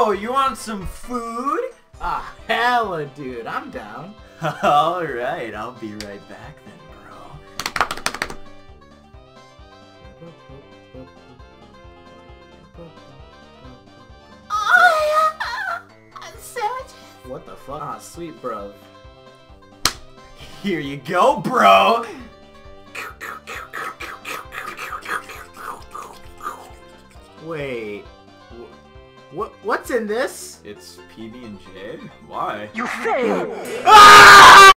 Yo, you want some food? Ah, hella, dude. I'm down. Alright, I'll be right back then, bro. Oh, yeah. Sandwiches. What the fuck? Ah, sweet bro. Here you go, bro! Wait. What's in this? It's PB&J? Why? You failed. Ah!